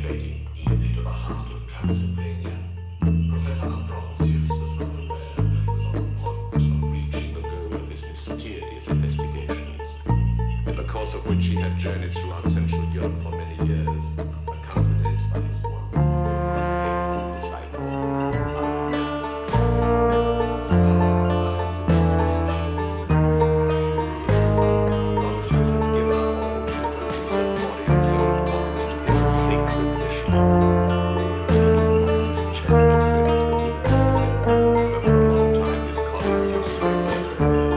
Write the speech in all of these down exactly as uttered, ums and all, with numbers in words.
penetrating even to the heart of Transylvania. Professor Ambrosius was unaware that he was on the point of reaching the goal of his mysterious investigations, in the course of which he had journeyed throughout Central Europe for many years, accompanied by his one faithful disciple, Ambrosius had given up all difficulties and body and soul at once to his sacred mission. Amongst his charitable expertise, however, for a long time his colleagues used to refer to him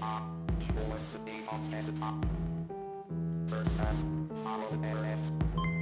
First half, follow the